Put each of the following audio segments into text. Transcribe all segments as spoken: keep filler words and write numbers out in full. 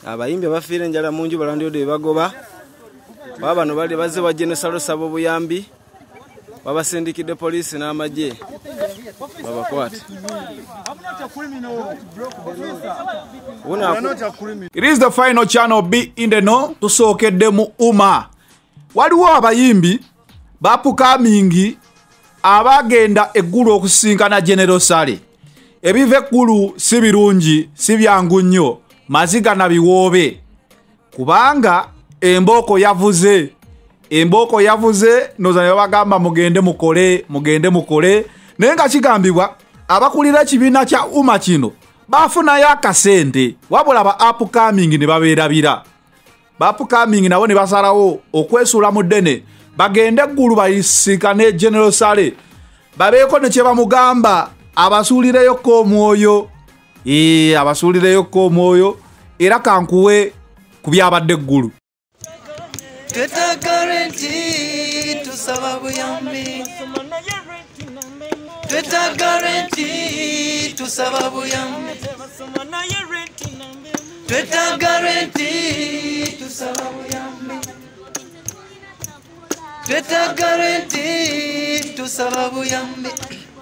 abayimbi abafiira enjala munju balandiyo de bagoba baba bano bali bazze wa General Sabo buyambi babasindikidde poliisi n'amagye babakwate. It is the final channel B in the know tusookedde mu Uma. Waliwo abayimbi bapuka mingi abagenda eggulu okusinkana General Sale. Ebive eggulu si birungi si byangu nnyo maziga na biwoobe kubanga emboko yavuze emboko yavuze noza ne bagamba mugende mukole mugende mukole naye nga kigambibwa abakulira kibiina kya Uma kino bafunayo akasente wabula ba upcoming ne babeerabira ba upcoming nabo ne basalawo okwesuula mu ddene bagende eggulu bayisinkane General Sale babeeko ne kye bamugamba abasuulireyo ko omwoyo ee abasuulireyo ko omwoyo era kankuwe ku byabadde eggulu. Tweta guarantee tusaba buyambi Tweta guarantee tusaba buyambi Tweta guarantee tusaba buyambi Tweta guarantee tusaba buyambi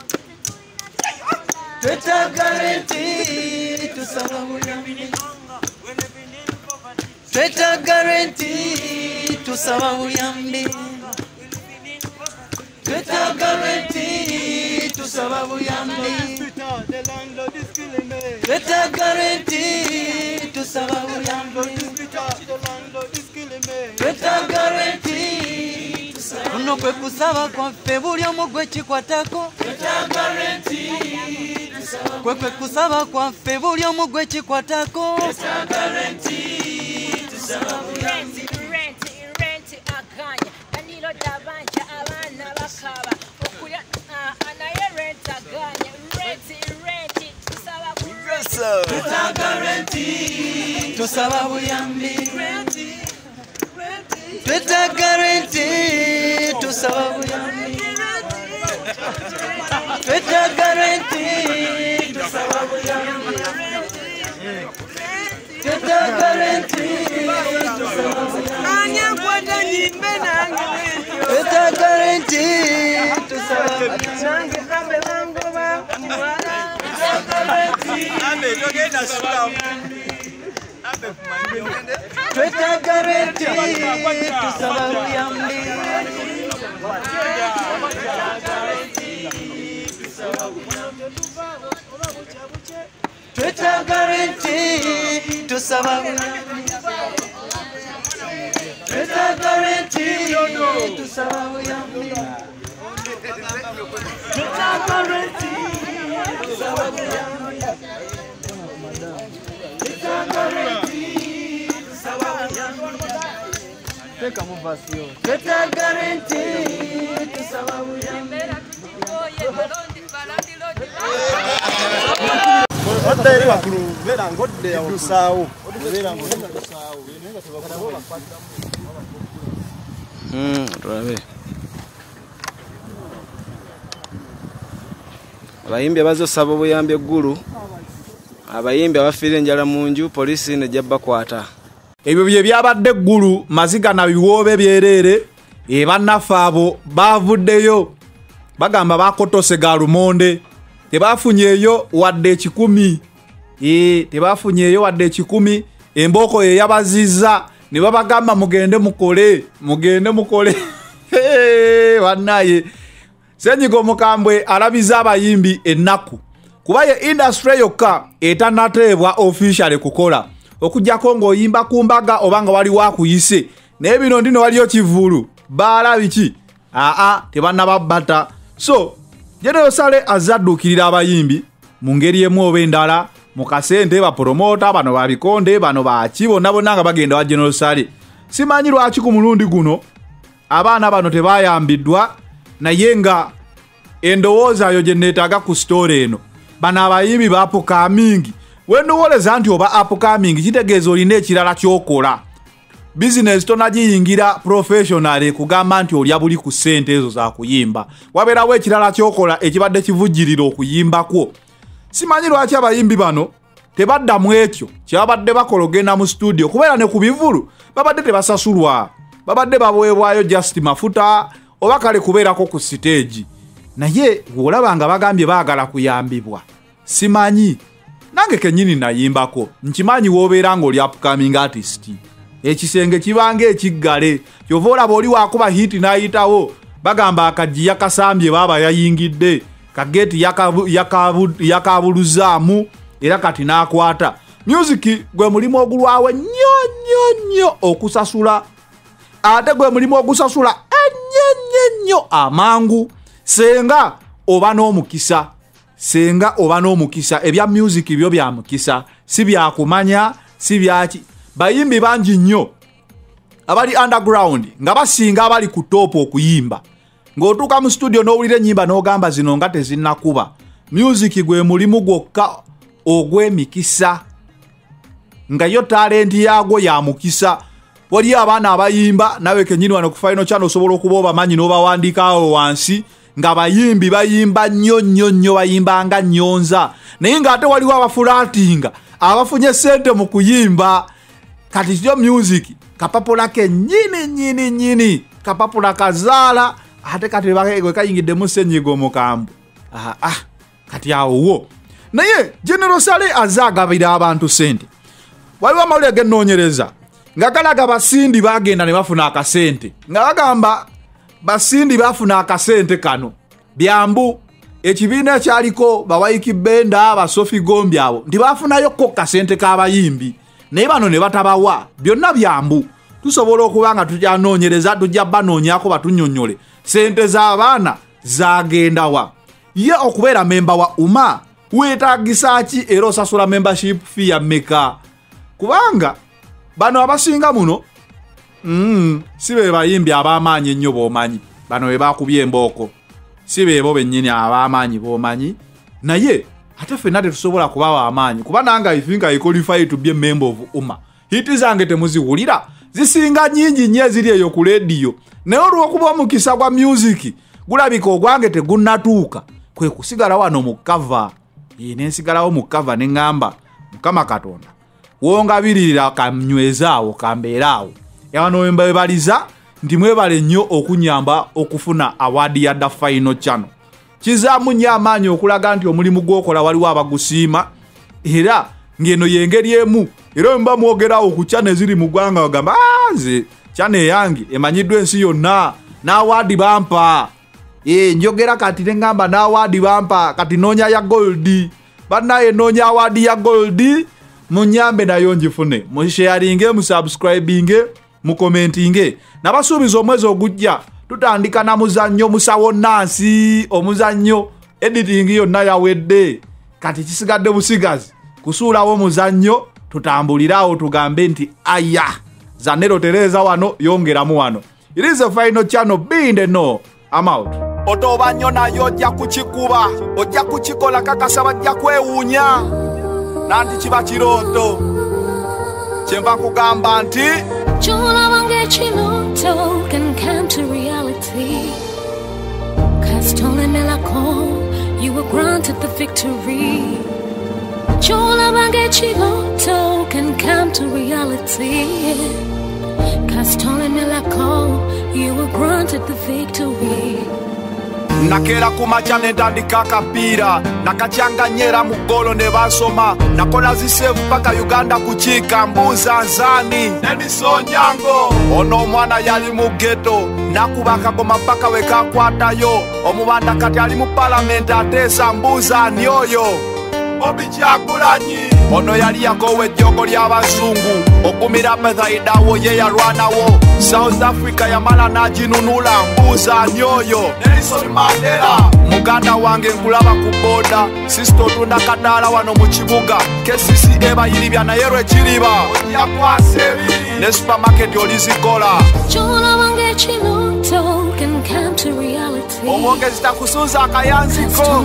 Tweta guarantee tusaba buyambi Tweta guarantee tusaba buyambi Tweta guarantee tusaba buyambi Tweta guarantee tusaba buyambi Tweta guarantee kuno kwe kusaba kwaffe buli omu gwe kikwatako Tweta guarantee kwe kwe kusaba kwaffe buli omu gwe kikwatako Tweta guarantee tusaba buyambi rent rent akanya anilo dabanja abana bakaba okuya anaye rent akanya rent rent tusaba buyambi Tweta guarantee tusaba buyambi Tweta guarantee tusaba buyambi Tweta guarantee tusaba buyambi Tweta guarantee tusaba buyambi anya kwata nyimbe nange Tweta guarantee tusaba buyambi kambe bango ba mwana Tweta guarantee ame togenda sura Tweta guarantee tusaba buyambi Tweta guarantee tusaba buyambi Tweta guarantee tusaba buyambi Tweta guarantee tusaba buyambi Tweta guarantee tusaba buyambi Teka muvasio Tweta guarantee tusaba buyambi Odda eri wakulu vera ngodde ya kusaawo vera ngodde kusaawo nenga tebakubola mm rabe abayimbi abazo sabo buyambi eggulu abayimbi abafiira enjala munju poliisi ne jabba kwata ebyo bye byabadde eggulu maziga na biwoobe byerere e bannaffe abo bavuddeyo bagamba bakotose ga lumonde tebafunyeeyo wadde ekikumi ee tebafunyeeyo wadde ekikumi emboko ye yabazizza ne babagamba mugende mukole mugende mukole bannaye Senyigo Mukambwe alabiza abayimbi ennaku kuba ye industry yokka etanateebwa officially kukola okujjako ng'oyimba ku mbaga obanga wali wakuyise naye bino ndino waliyo kivulu baala biki aa tebannababbata so General Sale azaddukirira abayimbi mu ngeri emu oba endala mu kasente bapromota bano babikonde bano baki bonna bonna nga bagenda wa General Sale simanyi lwaki ku mulundi guno abaana bano tebayambiddwa naye nga endowooza yo gye neetaaga ku story eno bano abayimbi ba upcoming wendowooleza nti oba upcoming kitegeeza olina ekirala ky'okola business tonagiyingira professional kugamba nti olya buli ku ssente ezo za kuyimba wabeerawo ekirala ky'okola ekibadde kivujjirira okuyimbako simanyi lwaki abayimbi bano tebadda mu ekyo kyabadde bakola ogenda mu studio kubeera ne ku bivulu babadde tebasasulwa babadde baweebwayo just mafuta oba kale kubeerako ku stage naye olaba nga bagambye baagala kuyambibwa simanyi nange kenyini nayimbako nkimanyi woobeera ng'oli upcoming artist ekisenge kibanga ekiggale kyova olaba oli waakuba hit n'ayitawo bagamba akaji yakasambye baaba yayingidde kageti yakabuluzaamu era kati n'akwata music gwe mulimu ogulwawe nnyo nnyo nnyo okusasula ate gwe mulimu ogusasula ennyo nnyo nnyo amangu senga oba n'omukisa senga oba n'omukisa ebya music byo bya mukisa si byakumanya si byaki bayimbi bangi nnyo abali underground nga basinga abali ku top okuyimba ng'otuuka mu studio n'owulira ennyimba n'ogamba zino nga tezinnakuba music gwe mulimu gwokka ogw'emikisa nga yo talenti yagwo ya mukisa wali abaana abayimba nawe kenyini wano ku Final Channel osobola okuba obamanyi n'obawandiikaawo wansi nga bayimbi bayimba nnyo nnyo nnyo bayimba nga nnyonza naye ng'ate waliwo abafulatinga abafunye sente mu kuyimba kati kyo music kapapula ke nyini nyini nyini kapapula kazaala ate kati bakegwe kayingiddemu ssenyiga omukambwe ah, ah, kati awo wo naye General Sale azaagabira abantu sente waliwo amawulire g'ennoonyereza nga galaga basindi bagenda ne bafuna akasente nga bagamba basindi bafuna akasente kano byambu ekibiina ekyaliko bawayiki benda basofi gombi abo ndibafunayo ko kasente k'abayimbi naye bano ne batabawa byonna byambu tusobola okuba nga tujanoonyereza tujja banoonyako batunyonyole sente z'abaana zagendawa ye okubeera memba wa uma weetagisa ki era osasula membership fee ya meka kubanga bano abasinga muno mm, si be bayimbi ab'amaanyi ennyo b'omanyi bano be bakubye embooko si beebo bennyini ab'amaanyi b'omanyi naye ate ffenna tetusobola kuba b'amaanyi kuba nange I think I qualify to be a member of uma hiti zange temuziwulira zisinga nnyingi nnyo eziri eyo ku lediyo naye olw'okuba omukisa gwa music gulabika ogwange tegunnatuuka kwe kusigala wano mu kava nensigalawo mu kava ne ŋŋamba Mukama Katonda wongabirira kamnywezaawo kambeeraawo yawano wembebaliza ndi mwebale nnyo okunyamba okufuna awadi ya The Final Channel kizaamu nnyo amaanyi okulaga nti omulimu gw'okola waliwo abagusiima era ng'eno y'engeri emu era mba mwogerawo ku channel eziri mu ggwanga bagamba nze channel yange emanyiddwa ensi yonna n'awaadi bampa ee njogera kati ne ŋŋamba n'awaadi bampa kati noonya ya goldi bannaye noonya awaadi ya goldi munyambe nayo njifune musharinge musubscribinge mukomentinge nabasuubiza omwezi ogujja tutandika na muzannyo musawo nansi omuzannyo editing yonna yawedde kati kisigadde busigazi kusuulawo muzannyo tutambulirawo tugambe nti aya Zanero Tereza wano yongeramu wano. It is a Final Channel. Be in the know. I'm out. Otoba nyona yojja kuchikuba ojja kuchikola kakasaba jja kwewunya nanti kiba kiroto kyemba kugamba nti Chola wange chiloto can come to reality cause stolen melako you were granted the victory Chola wange chiloto can come to reality cause stolen melako you were granted the victory Nakera kumacha nendandika kapira nakachanganyera mugolo ne basoma nakola zisevu paka Uganda kuchika mbuza nzani Edison Nyango ono mwana yali mu ghetto nakubaka goma paka wekakwatayo omubanda kati ali mu parliament atesa mbuza nyoyo Obichagulanyi ono yali yakowe jjogo ly'abazungu okumira methaidawo ye yalwanawo South Africa yamala najinunula mbuza nyoyo Nelson Mandela muganda wange nkulaba ku boda sisto tunda kadala wano mu kibuga K C C eba yiribya naye lwe kiriba yakwasebi ne supermarket olizikola Chola wange chiloto can come to reality omwongezi takusuza akayanziko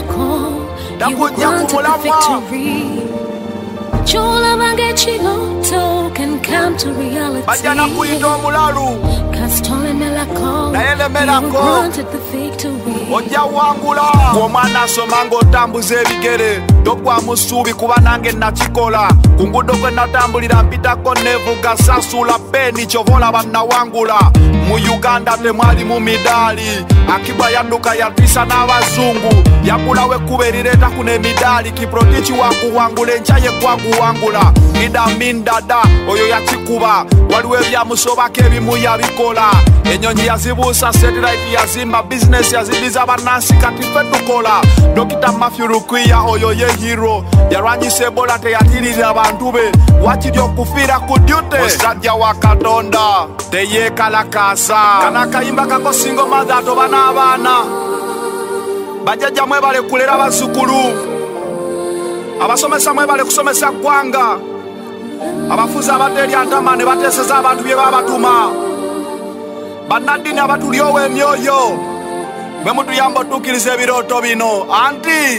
You were granted the victory. Chola wange chiloto can come to reality. Bajana kuito omulalu. Cause stolen naye lemerako ojja wangula. Omwana asoma ng'otambuza ebigere togwa mu ssuubi kuba nange nakikola. Ku ngudo gwe natambulira mpitako nevuga sasula peni kyova olaba nawangula. Mu Uganda temwali mu midaali, Akiba yanduka yatwisa n'abazungu. Yakulawo ekkuba erireeta kuno emidaali, Kiprotich wakuwangula enkya ye gwaguwangula. Ida mindada oyo yakikuba, waliwo ebyamusobako ebimu yabikola. Ennyonyi yazibuusa, satellite yazimba, business yazidiza bannansi kati ffe tukola. Dokita Matthew Rukwiya oyo ye hero, yalwanyisa Ebola teyatirira abantu be. Wakiri okufiira ku duty, musajja wa Katonda teyeekalakaasa. Kana akayimba kako single mother atoba n'abaana, bajjajja mwebale kulera bazzukulu, abasomesa mwebale kusomesa ggwanga, abafuzi abadde eri antama ne bateeseza abantu bye babatuma, bannaddiini abatulyowo emyoyo, bwe mutuyamba otuukiriza ebirooto bino. Anti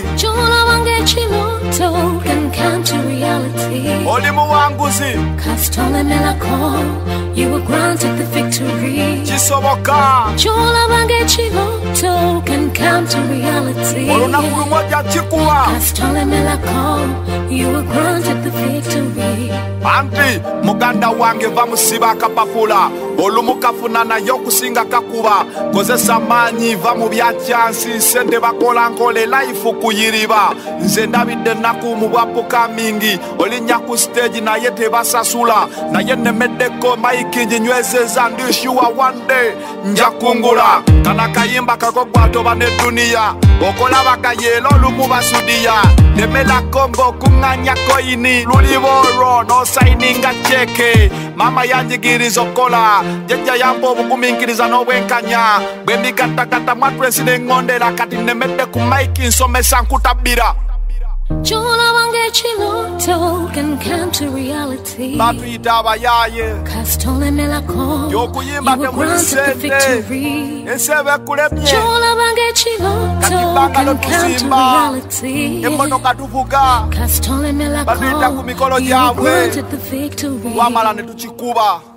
oli muwanguzi, kisoboka olunaku lumu ojja kikuwa. Anti muganda wange va musiba akapapula, olumu kafuna naye okusinga kakuba. Kozesa maanyi va mu byakyansi, sente bakola nkole life kuyiriba. Nze ndabidde ennaku mu bwapuka mingi, olinnya ku stage naye tebasasula. Naye nemeddeko maiki nginywezeza, ndishuwa one day nja kungula. Kana kayimba kako gwatoba ne duniya, okola bakayeelo olumu basudiya. Nemela Kongo kuŋŋanya koyini, luliboro n'osayininga cheke. Mama yanjigiriza okola, jjajja yamba obugumiikiriza n'obwenkanya. Bwe mbigattagatta mattress n'eŋŋondera, kati nemedde ku maiki nsomesa nkutabbira. Batuyita abayaaye, y'okuyimba temuli sente, ensi eba ekulemye. Kati bbangalo tuzimba, emmotoka tuvuga, batuyita ku mikolo gyabwe, wamala ne tukikuba.